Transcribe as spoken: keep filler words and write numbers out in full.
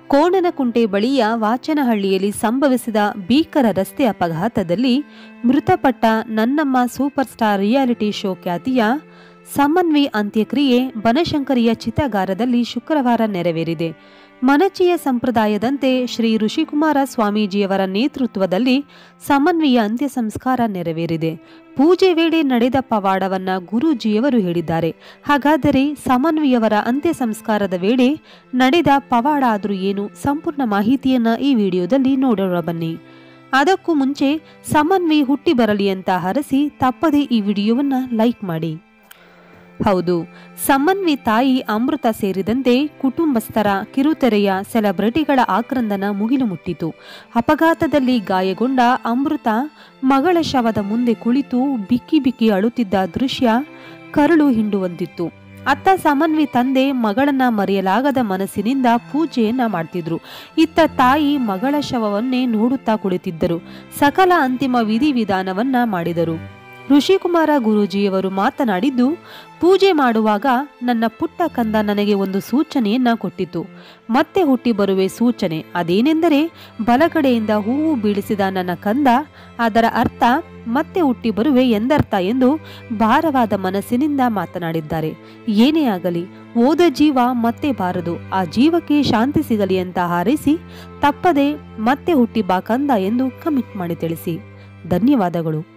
ಕೋಣನಕುಂಟೆ ಬಳಿಯ ವಾಚನಹಳ್ಳಿಯಲ್ಲಿ ಸಂಭವಿಸಿದ ಭೀಕರ ರಸ್ತೆ ಅಪಘಾತದಲ್ಲಿ ಮೃತಪಟ್ಟ ನನ್ನಮ್ಮ ಸೂಪರ್ ಸ್ಟಾರ್ ರಿಯಾಲಿಟಿ ಶೋ ಖ್ಯಾತಿಯ ಸಮನ್ವಿ ಅಂತ್ಯಕ್ರಿಯೆ ಬನಶಂಕರಿಯ ಚಿತಾಗಾರದಲ್ಲಿ ಶುಕ್ರವಾರ ನೆರವೇರಿದೆ. ಮನಚಿಯ ಸಂಪ್ರದಾಯದಂತೆ ಶ್ರೀ ಋಷಿಕುಮಾರ ಸ್ವಾಮೀಜಿಯವರ ನೇತೃತ್ವದಲ್ಲಿ ಸಮನ್ವಿಯ ಅಂತ್ಯ ಸಂಸ್ಕಾರ ನೆರವೇರಿದೆ. ಪೂಜೆ ವೇಳೆ ನಡೆದ ಪವಾಡವನ್ನ ಗುರೂಜಿಯವರು ಹೇಳಿದ್ದಾರೆ. ಹಾಗಾದರೆ ಸಮನ್ವಿಯವರ ಅಂತ್ಯ ಸಂಸ್ಕಾರದ ವೇಳೆ ನಡೆದ ಪವಾಡ ಆದರೂ ಏನು? ಸಂಪೂರ್ಣ ಮಾಹಿತಿಯನ್ನ ಈ ವಿಡಿಯೋದಲ್ಲಿ ನೋಡೋಣ ಬನ್ನಿ. ಅದಕ್ಕೂ ಮುಂಚೆ ಸಮನ್ವಿ ಹುಟ್ಟಿ ಬರಲಿ ಅಂತ ಹರಸಿ ತಪ್ಪದೇ ಈ ವಿಡಿಯೋವನ್ನ ಲೈಕ್ ಮಾಡಿ. ಹೌದು, ಸಮನ್ವಿ ತಾಯಿ ಅಮೃತ ಸೇರಿದಂತೆ ಕುಟುಂಬಸ್ಥರ, ಕಿರುತೆರೆಯ ಸೆಲೆಬ್ರಿಟಿಗಳ ಆಕ್ರಂದನ ಮುಗಿಲು ಮುಟ್ಟಿತು. ಅಪಘಾತದಲ್ಲಿ ಗಾಯಗೊಂಡ ಅಮೃತ ಮಗಳ ಶವದ ಮುಂದೆ ಕುಳಿತು ಬಿಕ್ಕಿ ಬಿಕ್ಕಿ ಅಳುತ್ತಿದ್ದ ದೃಶ್ಯ ಕರುಳು ಹಿಂಡುವಂತಿತ್ತು. ಅತ್ತ ಸಮನ್ವಿ ತಂದೆ ಮಗಳನ್ನ ಮರೆಯಲಾಗದ ಮನಸ್ಸಿನಿಂದ ಪೂಜೆಯನ್ನ ಮಾಡ್ತಿದ್ರು. ಇತ್ತ ತಾಯಿ ಮಗಳ ಶವವನ್ನೇ ನೋಡುತ್ತಾ ಕುಳಿತಿದ್ದರು. ಸಕಲ ಅಂತಿಮ ವಿಧಿವಿಧಾನವನ್ನ ಮಾಡಿದರು. ಋಷಿಕುಮಾರ ಗುರೂಜಿಯವರು ಮಾತನಾಡಿದ್ದು, ಪೂಜೆ ಮಾಡುವಾಗ ನನ್ನ ಪುಟ್ಟ ಕಂದ ನನಗೆ ಒಂದು ಸೂಚನೆಯನ್ನ ಕೊಟ್ಟಿತು. ಮತ್ತೆ ಹುಟ್ಟಿ ಬರುವೆ ಸೂಚನೆ. ಅದೇನೆಂದರೆ, ಬಲಗಡೆಯಿಂದ ಹೂವು ಬೀಳಿಸಿದ ನನ್ನ ಕಂದ, ಅದರ ಅರ್ಥ ಮತ್ತೆ ಹುಟ್ಟಿ ಬರುವೆ ಎಂದರ್ಥ ಎಂದು ಭಾರವಾದ ಮನಸ್ಸಿನಿಂದ ಮಾತನಾಡಿದ್ದಾರೆ. ಏನೇ ಆಗಲಿ, ಹೋದ ಜೀವ ಮತ್ತೆ ಬಾರದು, ಆ ಜೀವಕ್ಕೆ ಶಾಂತಿ ಸಿಗಲಿ ಅಂತ ಹಾರೈಸಿ ತಪ್ಪದೆ ಮತ್ತೆ ಹುಟ್ಟಿ ಬಾ ಕಂದ ಎಂದು ಕಮೆಂಟ್ ಮಾಡಿ ತಿಳಿಸಿ. ಧನ್ಯವಾದಗಳು.